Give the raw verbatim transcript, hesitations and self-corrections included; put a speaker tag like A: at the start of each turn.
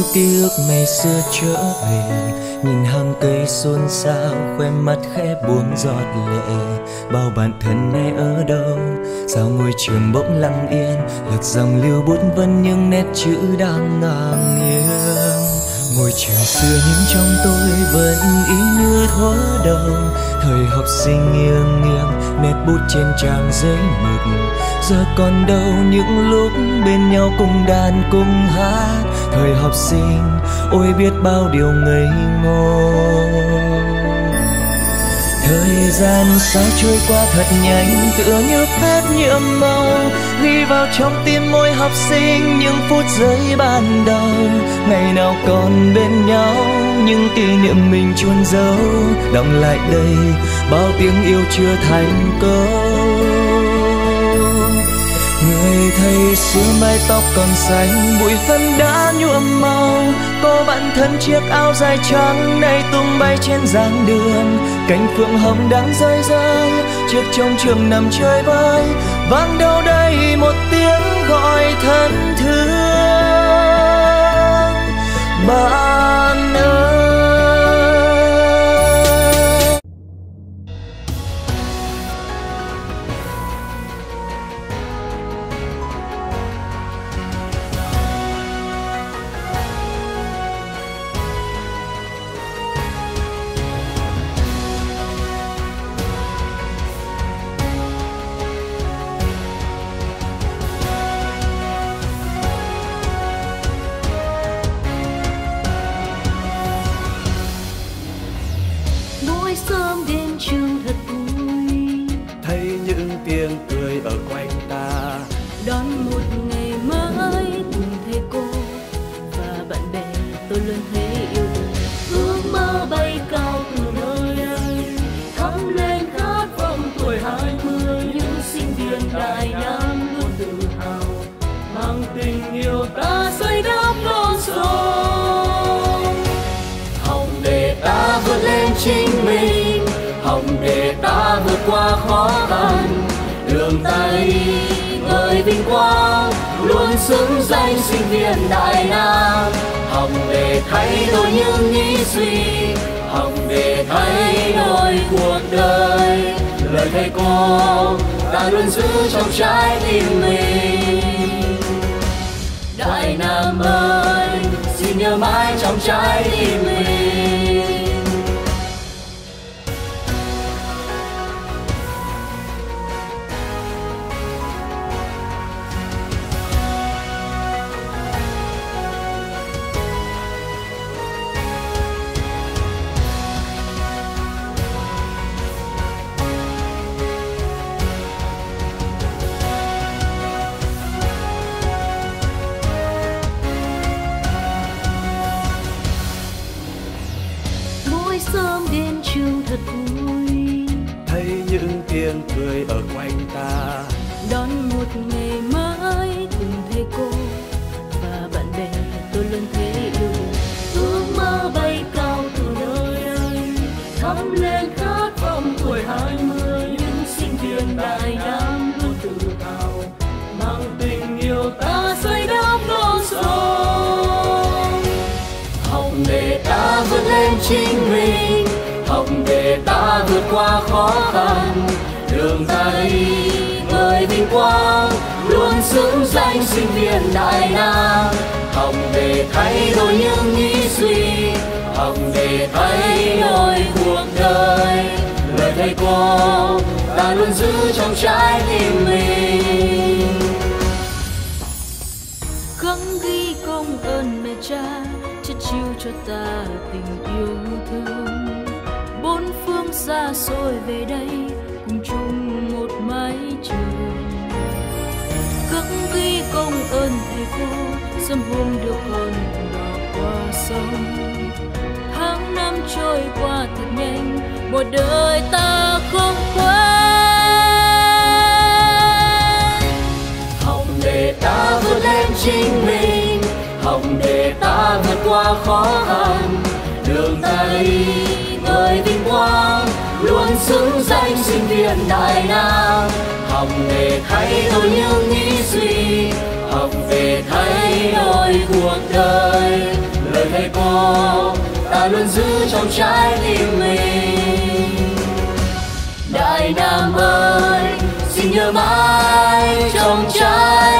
A: ký ức ngày xưa trở về, nhìn hàng cây xôn xao, khoe mắt khẽ buông giọt lệ. Bao bạn thân nay ở đâu, sao ngôi trường bỗng lặng yên, lật dòng lưu bút vân những nét chữ đang ngang nghiêng. Ngôi trường xưa nhưng trong tôi vẫn ý như thuở đầu, thời học sinh nghiêng nghiêng nét bút trên trang giấy mực. Giờ còn đâu những lúc bên nhau cùng đàn cùng hát, thời học sinh ôi biết bao điều ngây ngô. Thời gian sao trôi qua thật nhanh, tựa như phép nhiệm màu, ghi vào trong tim mỗi học sinh những phút giây ban đầu. Ngày nào còn bên nhau, những kỷ niệm mình chôn giấu, đọng lại đây bao tiếng yêu chưa thành câu. Người thầy xưa mái tóc còn xanh, bụi phân đã nhuộm màu. Cô bạn thân chiếc áo dài trắng nay tung bay trên giảng đường. Cánh phượng hồng đang rơi rơi, chiếc trống trường nằm chơi vơi. Vang đâu đây một tiếng gọi thân thương, bạn ơi.
B: Chính mình hồng để ta vượt qua khó khăn, đường ta đi ngời vinh quang, luôn xứng danh sinh viên Đại Nam. Hồng để thay đổi những nghĩ suy, hồng để thay đổi cuộc đời. Lời thầy cô ta luôn giữ trong trái tim mình. Đại Nam ơi, xin nhớ mãi trong trái tim mình.
C: Sớm đến trường thật vui,
D: thấy những tiếng cười ở quanh ta,
C: đón một ngày mới cùng thầy cô và bạn bè. Tôi luôn thấy yêu ước mơ bay cao từ nơi đây, thắm lên khát vọng tuổi hai mươi. Những sinh viên Đại Nam luôn tự hào, mang tình yêu ta xây đắp non sông.
B: Hồng để ta vươn lên chính mình, hồng để ta vượt qua khó khăn, đường ta đi ngời vinh quang, luôn xứng danh sinh viên Đại Nam. Hồng để thay đổi những nghĩ suy, hồng để thay đổi cuộc đời. Lời thầy cô ta luôn giữ trong trái tim mình.
C: Khắc ghi công ơn mẹ cha, chất chiêu cho ta tình yêu thương. Bốn phương xa xôi về đây, cùng chung một mái trường. Khắc ghi công ơn thầy cô, sớm hôm đưa con đò qua sông. Tháng năm trôi qua thật nhanh, một đời ta không quên.
B: Hồng để ta vượt lên chính mình, hồng để ta vượt qua khó khăn, đường ta đi ngời vinh quang, luôn xứng danh sinh viên Đại Nam. Hồng để thay đổi những nghĩ suy, hồng để thay đổi cuộc đời. lời thầy cô ta luôn giữ trong trái tim mình. Đại Nam ơi, xin nhớ mãi trong trái